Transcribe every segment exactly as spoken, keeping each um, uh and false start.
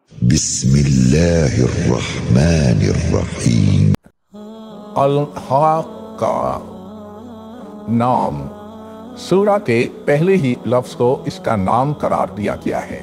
بسم اللہ الرحمن الرحیم۔ الحاقہ نام سورہ کے پہلے ہی لفظ کو اس کا نام قرار دیا گیا ہے۔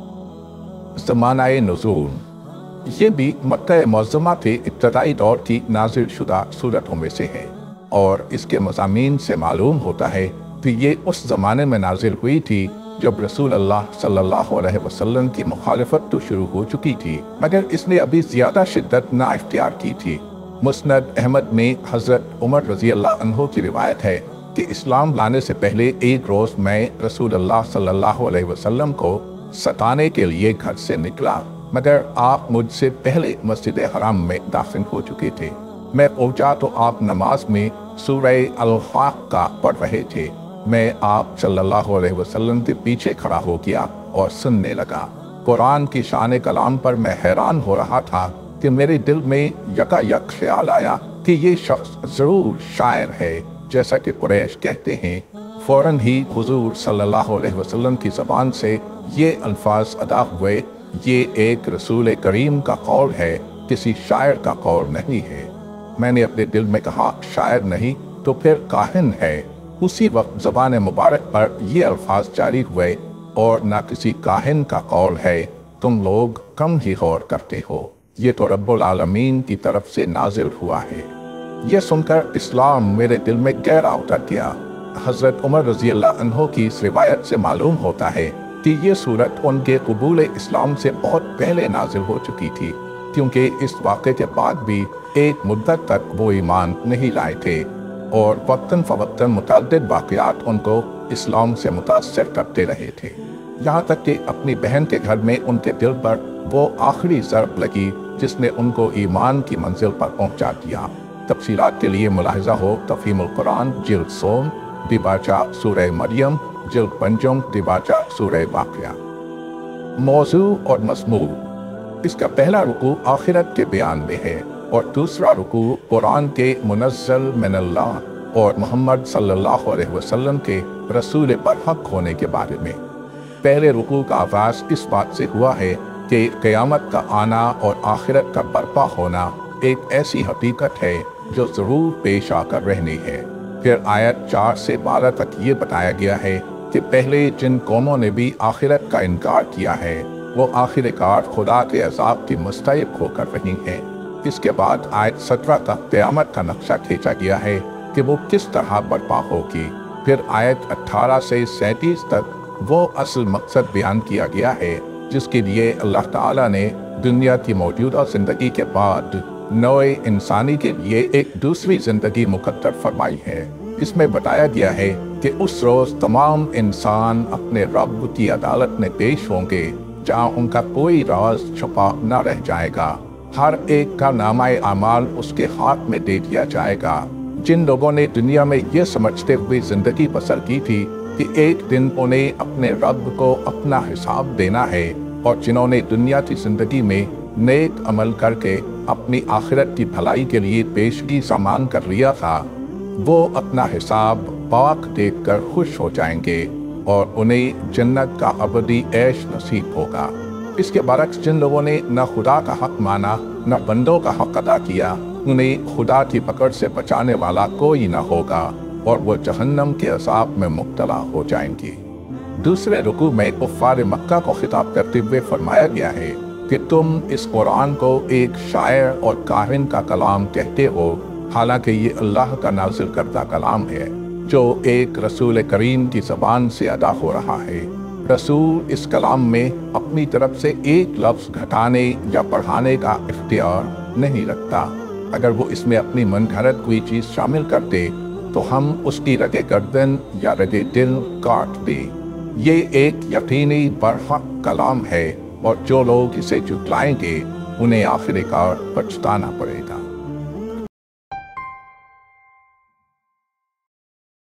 زمانہ نزول یہ بھی مکہ معظمہ کے ابتدائی دور کی نازل شدہ سورتوں میں سے ہے، اور اس کے مضامین سے معلوم ہوتا ہے کہ یہ اس زمانے میں نازل ہوئی تھی جب رسول اللہ صلی اللہ علیہ وسلم کی مخالفت تو شروع ہو چکی تھی، مگر اس نے ابھی زیادہ شدت نہ اختیار کی تھی۔ مسند احمد میں حضرت عمر رضی اللہ عنہ کی روایت ہے کہ اسلام لانے سے پہلے ایک روز میں رسول اللہ صلی اللہ علیہ وسلم کو ستانے کے لیے گھر سے نکلا، مگر آپ مجھ سے پہلے مسجد حرام میں داخل ہو چکے تھے۔ میں پہنچا تو آپ نماز میں سورہ الحاقہ پڑھ رہے تھے۔ میں آپ صلی اللہ علیہ وسلم کے پیچھے کھڑا ہو گیا اور سننے لگا۔ قرآن کی شان کلام پر میں حیران ہو رہا تھا کہ میرے دل میں یکا یک خیال آیا کہ یہ شخص ضرور شاعر ہے، جیسا کہ قریش کہتے ہیں۔ فوراً ہی حضور صلی اللہ علیہ وسلم کی زبان سے یہ الفاظ ادا ہوئے، یہ ایک رسول کریم کا قول ہے، کسی شاعر کا قول نہیں ہے۔ میں نے اپنے دل میں کہا، شاعر نہیں تو پھر کاہن ہے۔ اسی وقت زبان مبارک پر یہ الفاظ جاری ہوئے، اور نہ کسی کاہن کا قول ہے، تم لوگ کم ہی غور کرتے ہو، یہ تو رب العالمین کی طرف سے نازل ہوا ہے۔ یہ سن کر اسلام میرے دل میں گہرا اتر گیا۔ حضرت عمر رضی اللہ عنہ کی اس روایت سے معلوم ہوتا ہے کہ یہ سورت ان کے قبول اسلام سے بہت پہلے نازل ہو چکی تھی، کیونکہ اس واقعے کے بعد بھی ایک مدت تک وہ ایمان نہیں لائے تھے، اور وقتاً فوقتاً متعدد واقعات ان کو اسلام سے متاثر کرتے رہے تھے، یہاں تک کہ اپنی بہن کے گھر میں ان کے دل پر وہ آخری ضرب لگی جس نے ان کو ایمان کی منزل پر پہنچا دیا۔ تفصیلات کے لیے ملاحظہ ہو تفہیم القرآن جلد سوم، دیباچہ سورہ مریم، جلد پنجم، دیباچہ سورہ واقعہ۔ موضوع اور مضمون اس کا پہلا رکوع آخرت کے بیان میں ہے، اور دوسرا رکوع قرآن کے منزل من اللہ اور محمد صلی اللہ علیہ وسلم کے رسول برحق ہونے کے بارے میں۔ پہلے رکوع کا آغاز اس بات سے ہوا ہے کہ قیامت کا آنا اور آخرت کا برپا ہونا ایک ایسی حقیقت ہے جو ضرور پیش آ کر رہنی ہے۔ پھر آیت چار سے بارہ تک یہ بتایا گیا ہے کہ پہلے جن قوموں نے بھی آخرت کا انکار کیا ہے، وہ آخر کار خدا کے عذاب کی مستحق ہو کر رہی ہیں۔ اس کے بعد آیت سترہ تک قیامت کا نقشہ کھینچا گیا ہے کہ وہ کس طرح برپا ہوگی۔ پھر آیت اٹھارہ سے سینتیس تک وہ اصل مقصد بیان کیا گیا ہے جس کے لیے اللہ تعالیٰ نے دنیا کی موجودہ زندگی کے بعد نوع انسانی کے لیے ایک دوسری زندگی مقرر فرمائی ہے۔ اس میں بتایا گیا ہے کہ اس روز تمام انسان اپنے رب کی عدالت میں پیش ہوں گے، جہاں ان کا کوئی راز چھپا نہ رہ جائے گا۔ ہر ایک کا نامہ اعمال اس کے ہاتھ میں دے دیا جائے گا۔ جن لوگوں نے دنیا میں یہ سمجھتے ہوئے زندگی بسر کی تھی کہ ایک دن انہیں اپنے رب کو اپنا حساب دینا ہے، اور جنہوں نے دنیا کی زندگی میں نیک عمل کر کے اپنی آخرت کی بھلائی کے لیے پیشگی سامان کر لیا تھا، وہ اپنا حساب پاک دیکھ کر خوش ہو جائیں گے، اور انہیں جنت کا ابدی عیش نصیب ہوگا۔ اس کے برعکس جن لوگوں نے نہ خدا کا حق مانا نہ بندوں کا حق ادا کیا، انہیں خدا کی پکڑ سے بچانے والا کوئی نہ ہوگا، اور وہ جہنم کے عذاب میں مبتلا ہو جائیں گے۔ دوسرے رکوع میں کفار مکہ کو خطاب کرتے ہوئے فرمایا گیا ہے کہ تم اس قرآن کو ایک شاعر اور کاہن کا کلام کہتے ہو، حالانکہ یہ اللہ کا نازل کردہ کلام ہے جو ایک رسول کریم کی زبان سے ادا ہو رہا ہے۔ رسول اس کلام میں اپنی طرف سے ایک لفظ گھٹانے یا بڑھانے کا اختیار نہیں رکھتا۔ اگر وہ اس میں اپنی من گھڑت کوئی چیز شامل کرتے تو ہم اس کی رگ گردن یا رگ دل کاٹ دیں۔ یہ ایک یقینی برحق کلام ہے، اور جو لوگ اسے جھٹلائیں گے انہیں آخر کار پچھتانا پڑے گا۔